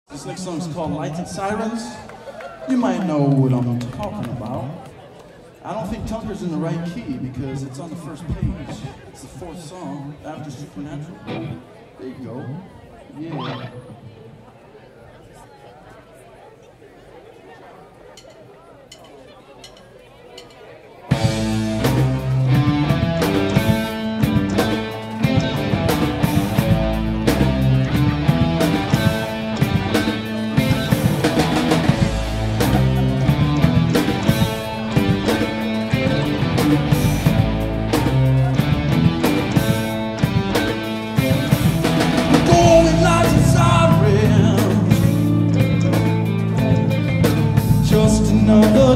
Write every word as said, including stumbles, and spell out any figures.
This next song is called Lights and Sirens. You might know what I'm talking about. I don't think Tucker's in the right key because it's on the first page. It's the fourth song after Supernatural. There you go. Yeah. Just another